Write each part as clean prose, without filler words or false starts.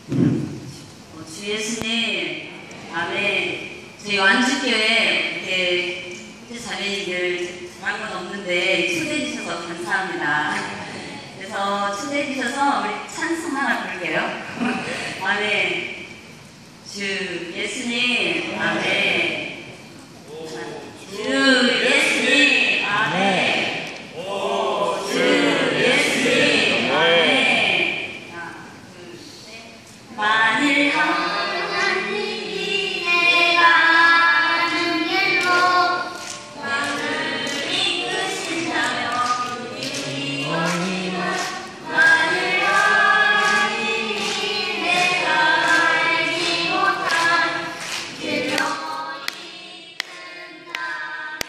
주 예수님, 아멘. 저희 완주교회 이렇게 자매님들 잘한 건 없는데 초대해 주셔서 감사합니다. 그래서 초대해 주셔서 우리 찬송 하나 부를게요. 아멘. 주 예수님, 아멘. 주 예수님, 아멘. 주 예수님, 아멘. 하나, 둘, 셋. 만일 하나님이 내가 아는 길로 나를 이끄신다면 우리 만일 하나님이 내가 알지 못한 길로 이끈다면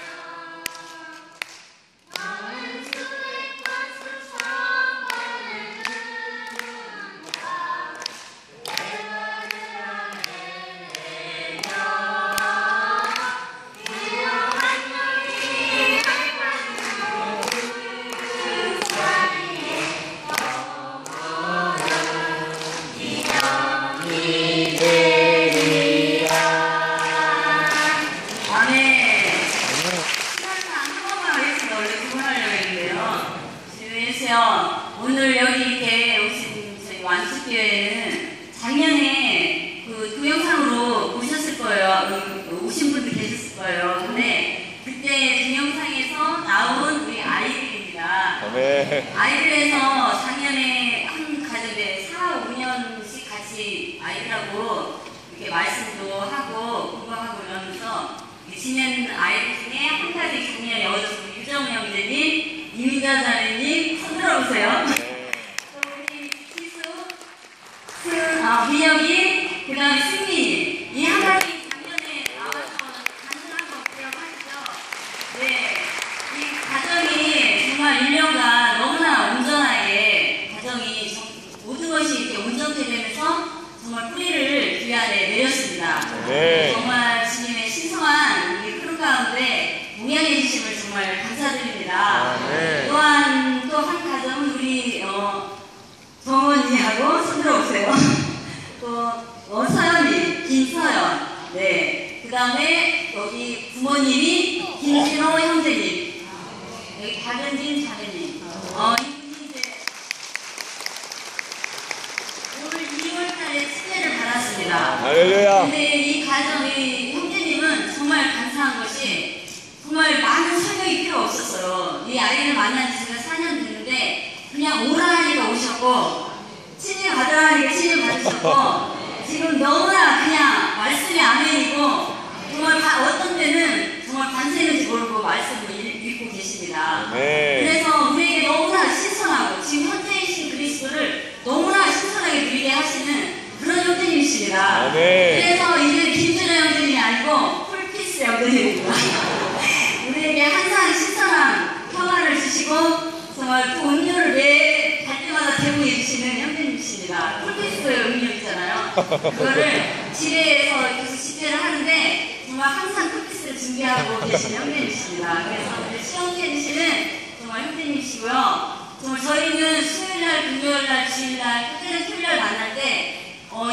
나는 수백번 수천번을 누른다. 오늘 여기 이렇게 오신 저희 완주교회는 작년에 그 동영상으로 보셨을 거예요. 오신 분들 계셨을 거예요. 근데 그때 동영상에서 나온 우리 아이들입니다. 아이들에서 작년에 한 가정에 4, 5년씩 같이 아이들하고 이렇게 말씀도 하고 공부하고 이러면서 지낸 아이들 중에 한 가지 작년에 얻었던 유정우 형제님, 이미자 자매님 손 들어보세요. 또 우리 지수, 민혁이, 그 다음에 승민이 이 한 가지 작년에 나와서 간증한 거 기억하시죠? 네, 이 가정이 정말 1년간 너무나 온전하게 가정이 모든 것이 이렇게 온전케 되면서 정말 뿌리를 귀 안에 내렸습니다. 네. 정말 주님의 신성한 이 흐름 가운데 동행해 주심을 정말 감사드립니다. 네. 또한 또 한 가정은 우리 정원이하고 손들어보세요. 또 서연이, 김서연, 네. 그 다음에 여기 부모님이 김진호 형제님, 여기 박은진 자매님. 이분이 이제 오늘 2월달에 치매를 받았습니다. 할렐루야. 근데 이 가정의 형제님은 정말 감사한 것이 정말 많은 설명이 필요 없었어요. 이 아이를 만난 지 제가 4년 됐는데 그냥 오라 하니까 오셨고 치료 받으라 하니까 치료 받으셨고 지금 너무나 그냥 말씀이 아멘이고 정말 어떤 때는 정말 반세는지 모르고 말씀을 읽고 계십니다. 네. 그래서 우리에게 너무나 신선하고 지금 현재이신 그리스도를 너무나 신선하게 누리게 하시는 그런 형제님이십니다. 네. 그래서 이제 김준호 형제님이 아니고 풀피스 형제님입니다. 우리에게 항상 신선한 평화를 주시고 정말 그 음료를 매 갈 때마다 제공해 주시는 형제님이십니다. 풀피스 음료 있잖아요. 그거를 집에서 계속 집회를 하는데 정말 항상 풀피스를 준비하고 계시는 형제님이십니다. 그래서 우리 시험해 주시는 정말 형제님이시고요. 정말 저희는 수요일날, 금요일날, 주일날, 그때는 토요일날 만날 때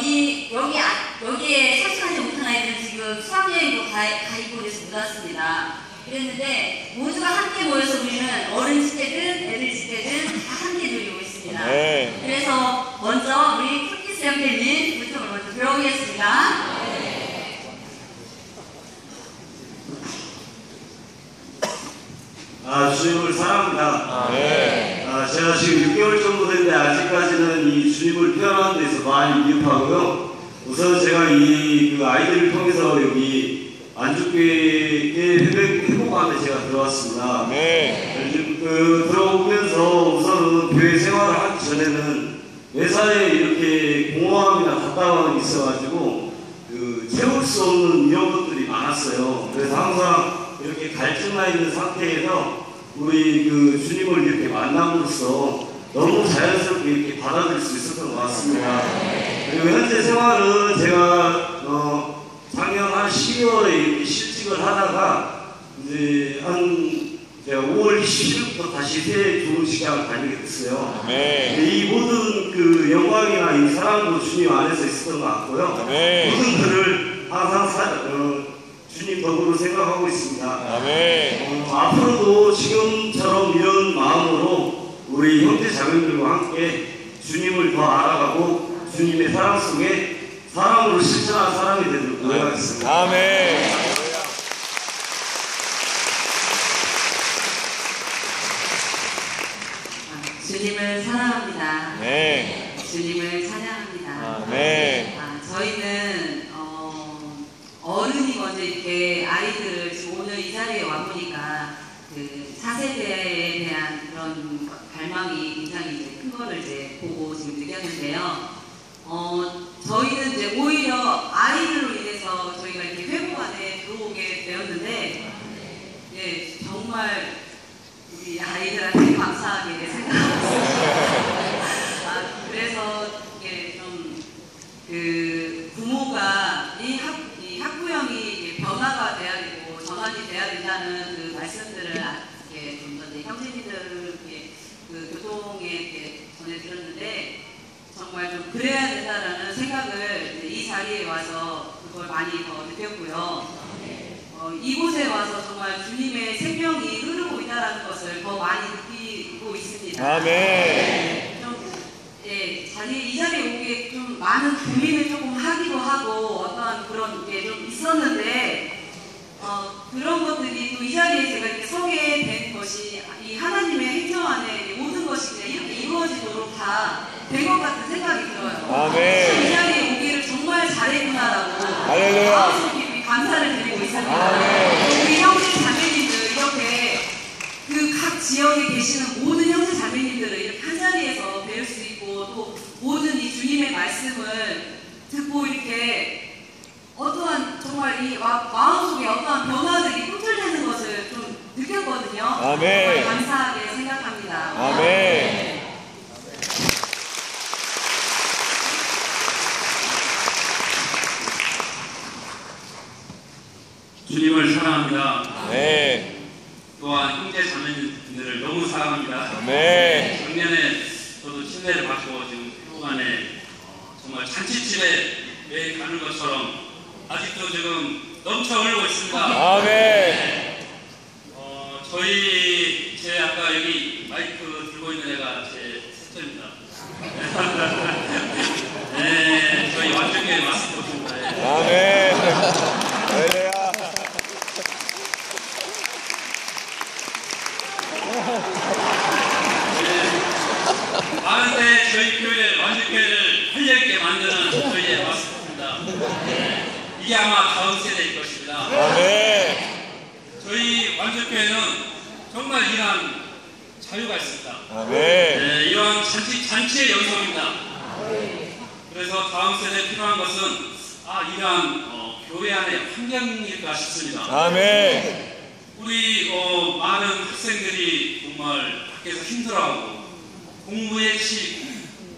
여기에 서식하지 못한 아이들은 지금 수학여행도 가입을 해서 못 왔습니다. 그랬는데 모두가 함께 모여서 우리는 어른 집회든 애들 집회든 다 함께 누리고 있습니다. 네. 그래서 먼저 우리 풀키스 형제님 부탁을 먼저 들어보겠습니다. 주님을 사랑합니다. 네. 제가 지금 6개월 정도 됐는데 아직까지는 이 주님을 표현하는 데서 많이 미흡하고요. 우선 제가 그 아이들을 통해서 여기 안주교회에 회복하는데 제가 들어왔습니다. 네. 들어오면서 우선은 교회 생활을 하기 전에는 매사에 이렇게 공허함이나 답답함이 있어가지고 채울 수 없는 이런 것들이 많았어요. 그래서 항상 이렇게 갈증나 있는 상태에서 우리 주님을 이렇게 만남으로써 너무 자연스럽게 이렇게 받아들일 수 있었던 것 같습니다. 그리고 현재 생활은 제가 작년 한 12월에 이렇게 실직을 하다가 이제 한 제가 5월 27일부터 다시 새 좋은 직장을 다니게 됐어요. 아멘. 이 모든 그 영광이나 이 사랑도 주님 안에서 있었던 것 같고요. 아멘. 모든 글을 항상 주님 덕으로 생각하고 있습니다. 아멘. 앞으로도 지금처럼 이런 마음으로 우리 형제 자매들과 함께 주님을 더 알아가고 주님의 사랑 속에 사랑으로 실천한 사람이 되도록 노력하겠습니다. 아멘. 주님을 사랑합니다. 네. 주님을 찬양합니다. 아멘. 저희는 어른이 먼저 이렇게 아이들을 지금 오늘 이 자리에 와보니까 그 4세대에 대한 그런 갈망이 굉장히 이제 큰 거를 이제 보고 지금 느꼈는데요. 저희는 이제 오히려 아이들로 인해서 저희가 이렇게 회복 안에 들어오게 되었는데, 예, 정말 우리 아이들한테 감사하게 생각하고 있습니다. 그래서 이게 좀 그 부모가 이 학부형이 변화가 돼야 되고 전환이 돼야 된다는 그 말씀들을 이렇게 좀 전에 형제님들께 그 교통에 이렇게 전해드렸는데 정말 좀 그래야 된다라는 생각을 이 자리에 와서 그걸 많이 더 느꼈고요. 이곳에 와서 정말 주님의 생명이 흐르고 있다는 것을 더 많이 느끼고 있습니다. 아멘. 이 자리에 오기에 좀 많은 고민을 조금 하기도 하고 어떤 그런 게 좀 있었는데 그런 것들이 또 이 자리에 제가 이렇게 서게 된 것이 이 하나님의 행정 안에 모든 것이 그냥 이렇게 이루어지도록 다 된 것 같은 생각이 들어요. 아멘. 이 자리에 오기를 정말 잘했구나라고 할렐루야. 마음속에 감사를 드리고 있습니다. 아멘. 우리 형제 자매님들 이렇게 그 각 지역에 계시는 모든 형제 자매님들을 이렇게 한 자리에서 배울 수 있고 또 모든 이 주님의 말씀을 듣고 이렇게 어떠한 정말 이 마음속에 어떠한 변화들이 꿈틀대는 것을 좀 느꼈거든요. 아멘. 정말 감사하게 생각합니다. 아멘. 주님을 사랑합니다. 네. 또한 형제 자매님들을 너무 사랑합니다. 네. 작년에 저도 침례를 받고 지금 회복안에 정말 잔치집에 매일 가는 것처럼 아직도 지금 넘쳐 흐르고 있습니다. 아멘. 제 아까 여기 마이크 들고 있는 애가 제 셋째입니다. 네, 저희 완전히 마스크 없습니다. 아멘. 할렐루야. 많은데 저희 교회 완전교회를 활력있게 만드는 저희의 마스크입니다. 이게 아마 다음 세대일 것입니다. 아멘. 저희 완전교회는 정말 이러한 자유가 있습니다. 아멘. 이러한 잔치의 연속입니다. 그래서 다음 세대에 필요한 것은 이러한 교회 안의 환경일까 싶습니다. 아멘. 우리 많은 학생들이 정말 밖에서 힘들어하고 공부에 치이고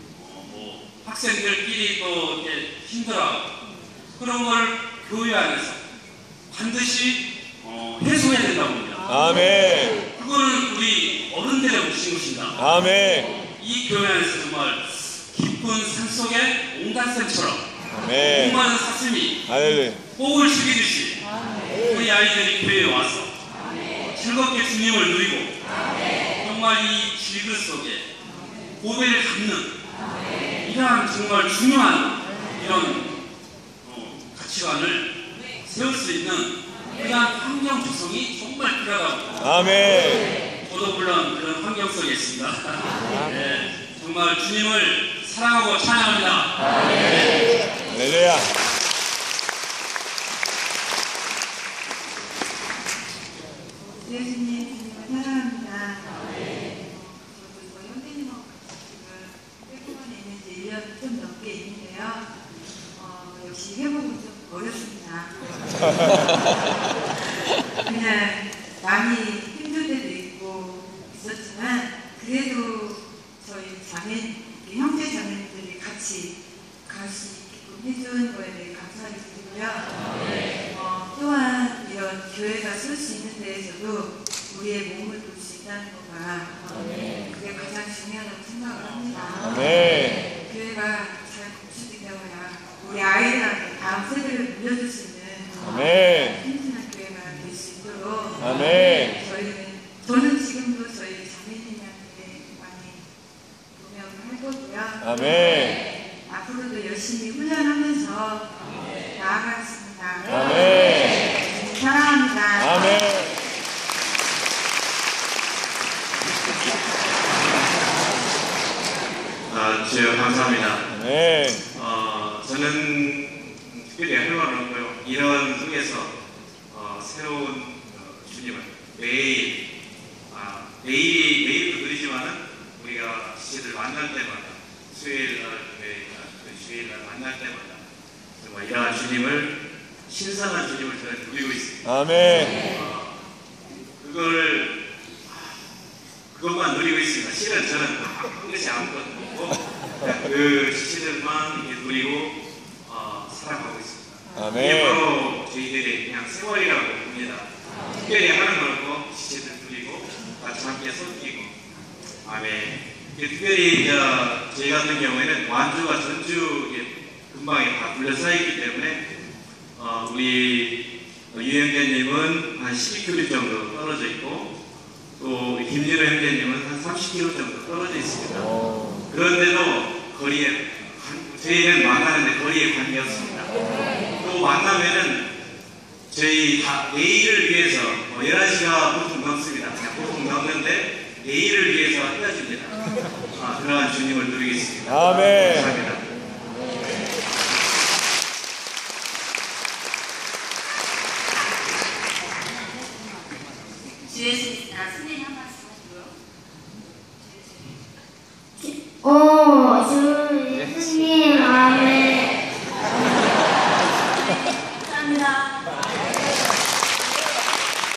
학생들끼리 또 이렇게 힘들어하고 그런 걸 교회 안에서 반드시 해소해야 된다고 봅니다. 아멘. 그거는 우리 어른들의 몫인 것입니다. 아멘. 이 교회 안에서 정말 깊은 산속의 옹단샘처럼 아멘. 수많은 사슴이 할렐루야. 복을 죽이듯이 우리 아이들이 교회에 와서 즐겁게 주님을 누리고 정말 이 질글 속에 고배를 갖는 이러한 정말 중요한 이런 가치관을 세울 수 있는 그러한 환경 조성이 정말 필요하다고. 아멘. 저도 물론 그런 환경 속에 있습니다. 정말 주님을 사랑하고 찬양합니다. 할렐루야. 예수님, 주님을 사랑합니다. 저도 이거 형제님하고 지금 회복원에 있는 지 1년 좀 넘게 있는데요. 역시 회복은 좀 어렵습니다. 그냥 많이 힘들 때도 있고 있었지만 그래도 저희 형제 자매들이 같이 갈 수 있게끔 해준 거에 대해 감사를 드리고요. 또한 이런 교회가 쓸 수 있는 데에서도 우리의 몸을 볼 수 있다는 거가 그게 가장 중요하다고 생각을 합니다. 네. 교회가 잘 구축되어야 우리 아이들한테 다음 세대를 물려줄 수 있는 아멘. 튼튼한 교회가 될 수 있도록 아멘. 저는 지금도 저희 자매님한테 많이 동역을 할 거고요. 아멘. 앞으로도 열심히 훈련하면서 나아가겠습니다. 아멘. 사랑합니다. 아멘. 주여 감사합니다. 네. 저는 특별히 할 말은 없고요. 이런 속에서 새로운 주님을 매일도 느리지만은 우리가 지체들 만날 때마다 수요일 날, 주일 날 만날 때마다 정말 이러한 주님을 신선한 주님을 저는 누리고 있습니다. 아멘. 그것만 누리고 있습니다. 실은 저는 그것이 아무것도 없고 그 지체들만 이렇게 누리고 살아가고 있습니다. 아멘. 이게 바로 저희들의 그냥 생활이라고 봅니다. 특별히 하는 건 없고 지체들 누리고 같이 함께 섬기고 아멘. 특별히 저희 같은 경우에는 완주와 전주 근방에 다 둘러싸여 있기 때문에 우리 유형제님은 한 12km 정도 떨어져 있고 또 김진호 형제님은 한 30km 정도 떨어져 있습니다. 그런데도 거리에 저희는 만나는데 거리에 관계 없습니다. 또 만나면은 저희 다 내일을 위해서 11시가 보통 넘습니다. 보통 넘는데 내일을 위해서 헤어집니다. 그러한 주님을 누리겠습니다. 아멘. 감사합니다.